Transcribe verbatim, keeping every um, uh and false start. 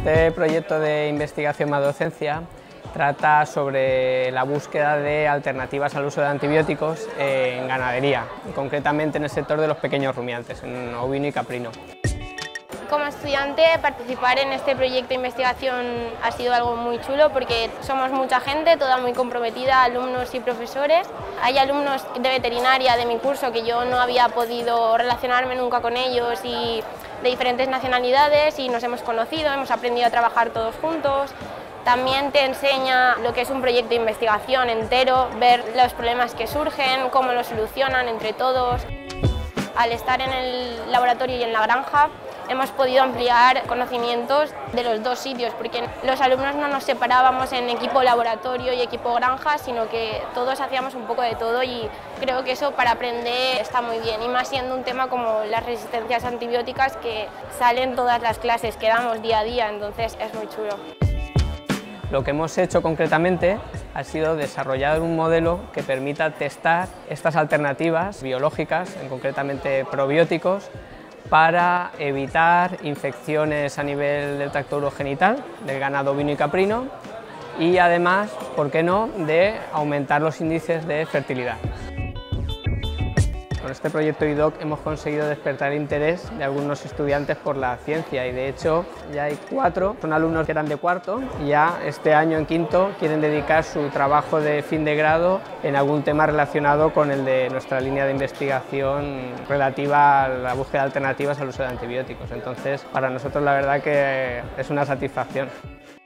Este proyecto de investigación más docencia trata sobre la búsqueda de alternativas al uso de antibióticos en ganadería, concretamente en el sector de los pequeños rumiantes, en ovino y caprino. Como estudiante, participar en este proyecto de investigación ha sido algo muy chulo porque somos mucha gente, toda muy comprometida, alumnos y profesores. Hay alumnos de veterinaria de mi curso que yo no había podido relacionarme nunca con ellos y de diferentes nacionalidades y nos hemos conocido, hemos aprendido a trabajar todos juntos. También te enseña lo que es un proyecto de investigación entero, ver los problemas que surgen, cómo los solucionan entre todos. Al estar en el laboratorio y en la granja, hemos podido ampliar conocimientos de los dos sitios, porque los alumnos no nos separábamos en equipo laboratorio y equipo granja, sino que todos hacíamos un poco de todo y creo que eso para aprender está muy bien, y más siendo un tema como las resistencias antibióticas que salen todas las clases que damos día a día, entonces es muy chulo. Lo que hemos hecho concretamente ha sido desarrollar un modelo que permita testar estas alternativas biológicas, concretamente probióticos, para evitar infecciones a nivel del tracto urogenital del ganado ovino y caprino y además, ¿por qué no?, de aumentar los índices de fertilidad. Con este proyecto I D O C hemos conseguido despertar el interés de algunos estudiantes por la ciencia y de hecho ya hay cuatro, son alumnos que eran de cuarto y ya este año en quinto quieren dedicar su trabajo de fin de grado en algún tema relacionado con el de nuestra línea de investigación relativa a la búsqueda de alternativas al uso de antibióticos. Entonces, para nosotros la verdad que es una satisfacción.